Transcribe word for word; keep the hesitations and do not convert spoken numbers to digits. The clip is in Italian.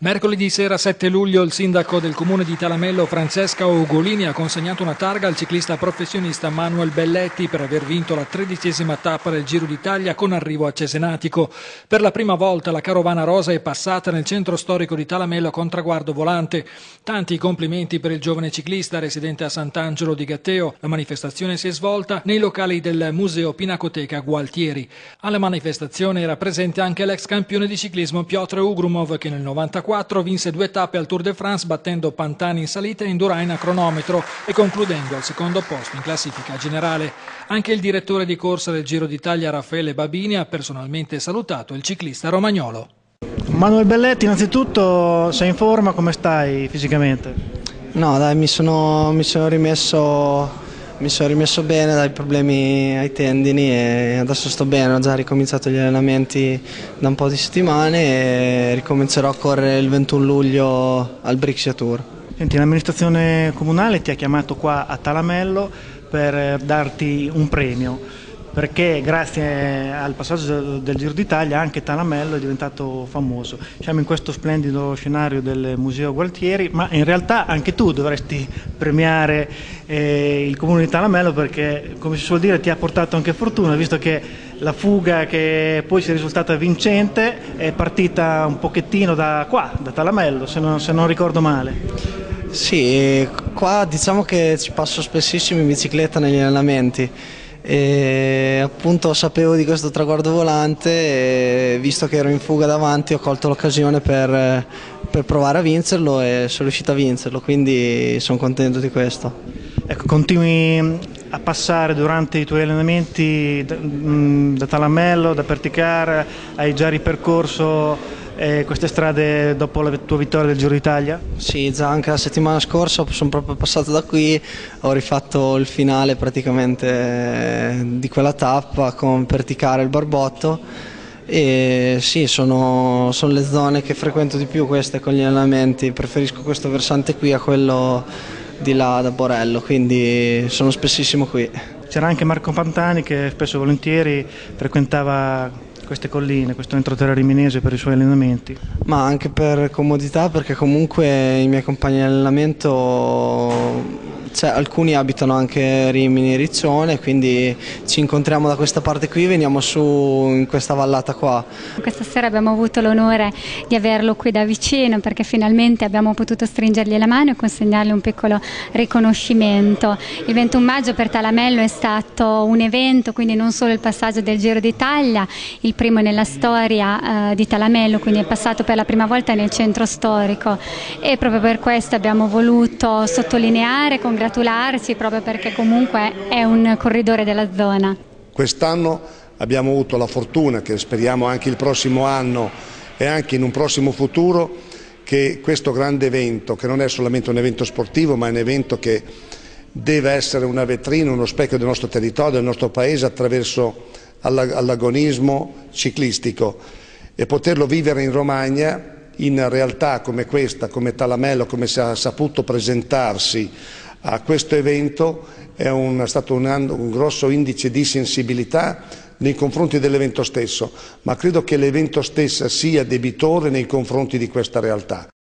Mercoledì sera sette luglio il sindaco del comune di Talamello Francesca Ugolini ha consegnato una targa al ciclista professionista Manuel Belletti per aver vinto la tredicesima tappa del Giro d'Italia con arrivo a Cesenatico. Per la prima volta la carovana rosa è passata nel centro storico di Talamello con traguardo volante. Tanti complimenti per il giovane ciclista residente a Sant'Angelo di Gatteo. La manifestazione si è svolta nei locali del Museo Pinacoteca Gualtieri. Alla manifestazione era presente anche l'ex campione di ciclismo Piotr Ugrumov che nel novantaquattro vinse due tappe al Tour de France battendo Pantani in salita e Indurain a cronometro e concludendo al secondo posto in classifica generale. Anche il direttore di corsa del Giro d'Italia Raffaele Babini ha personalmente salutato il ciclista romagnolo. Manuel Belletti, innanzitutto sei in forma, come stai fisicamente? No dai, mi sono, mi sono rimesso... Mi sono rimesso bene dai problemi ai tendini e adesso sto bene, ho già ricominciato gli allenamenti da un po' di settimane e ricomincerò a correre il ventuno luglio al Brixia Tour. Senti, l'amministrazione comunale ti ha chiamato qua a Talamello per darti un premio, perché grazie al passaggio del Giro d'Italia anche Talamello è diventato famoso. Siamo in questo splendido scenario del Museo Gualtieri, ma in realtà anche tu dovresti premiare eh, il comune di Talamello perché, come si suol dire, ti ha portato anche fortuna, visto che la fuga che poi si è risultata vincente è partita un pochettino da qua, da Talamello, se non, se non ricordo male. Sì, qua diciamo che ci passo spessissimo in bicicletta negli allenamenti. E appunto sapevo di questo traguardo volante e visto che ero in fuga davanti ho colto l'occasione per, per provare a vincerlo e sono riuscito a vincerlo, quindi sono contento di questo. Ecco, continui a passare durante i tuoi allenamenti da, da Talamello, da Perticar, hai già ripercorso eh, queste strade dopo la tua vittoria del Giro d'Italia? Sì, già anche la settimana scorsa sono proprio passato da qui, ho rifatto il finale praticamente di quella tappa con Perticar e il Barbotto e sì, sono, sono le zone che frequento di più queste con gli allenamenti, preferisco questo versante qui a quello di là da Borello, quindi sono spessissimo qui. C'era anche Marco Pantani che spesso e volentieri frequentava queste colline, questo entroterra riminese per i suoi allenamenti? Ma anche per comodità, perché comunque i miei compagni di allenamento, cioè, alcuni abitano anche Rimini e Riccione, quindi ci incontriamo da questa parte qui, veniamo su in questa vallata qua. Questa sera abbiamo avuto l'onore di averlo qui da vicino perché finalmente abbiamo potuto stringergli la mano e consegnargli un piccolo riconoscimento. Il ventuno maggio per Talamello è stato un evento, quindi non solo il passaggio del Giro d'Italia, il primo nella storia eh, di Talamello, quindi è passato per la prima volta nel centro storico e proprio per questo abbiamo voluto sottolineare, congratularci, proprio perché comunque è un corridore della zona. Quest'anno abbiamo avuto la fortuna, che speriamo anche il prossimo anno e anche in un prossimo futuro, che questo grande evento, che non è solamente un evento sportivo ma è un evento che deve essere una vetrina, uno specchio del nostro territorio, del nostro paese attraverso all'agonismo ciclistico e poterlo vivere in Romagna in realtà come questa, come Talamello, come si è saputo presentarsi a questo evento è un, è stato un, un grosso indice di sensibilità nei confronti dell'evento stesso, ma credo che l'evento stesso sia debitore nei confronti di questa realtà.